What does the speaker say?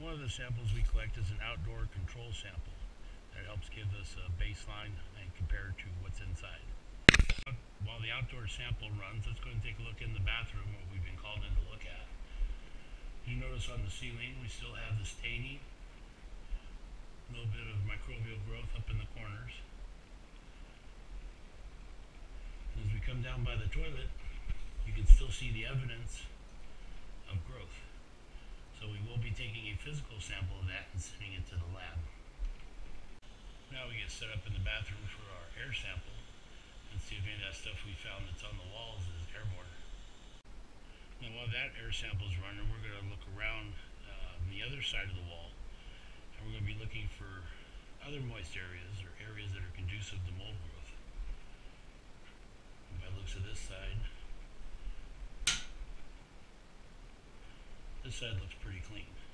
One of the samples we collect is an outdoor control sample that helps give us a baseline and compare to what's inside. While the outdoor sample runs, let's go and take a look in the bathroom, what we've been called in to look at. You notice on the ceiling we still have the staining, a little bit of microbial growth up in the corners. As we come down by the toilet, you can still see the evidence of growth. So we will be taking a physical sample of that and sending it to the lab. Now we get set up in the bathroom for our air sample and see if any of that stuff we found that's on the walls is airborne. Now while that air sample is running, we're going to look around the other side of the wall, and we're going to be looking for other moist areas or areas that are conducive to mold growth. And by the looks of this side looks pretty clean.